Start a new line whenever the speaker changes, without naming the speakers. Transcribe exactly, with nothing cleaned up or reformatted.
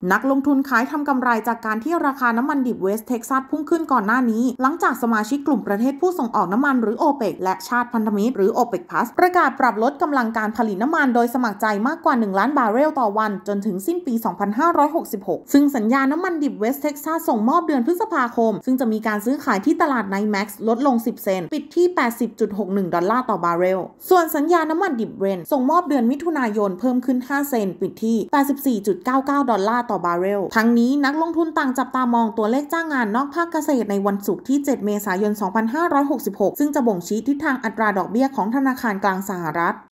นักลงทุนขายทำกำไรจากการที่ราคาน้ำมันดิบเวสต์เท็กซัสพุ่งขึ้นก่อนหน้านี้หลังจากสมาชิกกลุ่มประเทศผู้ส่งออกน้ำมันหรือ โอเปก และชาติพันธมิตรหรือ โอเปก พลัส ประกาศปรับลดกำลังการผลิตน้ำมันโดยสมัครใจมากกว่าหนึ่งล้านบาร์เรลต่อวันจนถึงสิ้นปี สองพันห้าร้อยหกสิบหก ซึ่งสัญญาน้ำมันดิบเวสต์เท็กซัสส่งมอบเดือนพฤษภาคมซึ่งจะมีการซื้อขายที่ตลาดไนท์แม็กซ์ลดลงสิบเซนต์ปิดที่ แปดสิบจุดหกหนึ่ง ดอลลาร์ต่อบาร์เรลส่วนสัญญาน้ำมันดิบเบรนท์ส่งมอบเดือนมิถุนายนเพิ่มขึ้นห้าเซนต์ปิดที่ แปดสิบสี่จุดเก้าเก้า ดอลลาร์ต่อบาร์เรลทั้งนี้นักลงทุนต่างจับตามองตัวเลขจ้างงานนอกภาคเกษตรในวันศุกร์ที่เจ็ดเมษายน สองพันห้าร้อยหกสิบหกซึ่งจะบ่งชี้ทิศทางอัตราดอกเบี้ยของธนาคารกลางสหรัฐ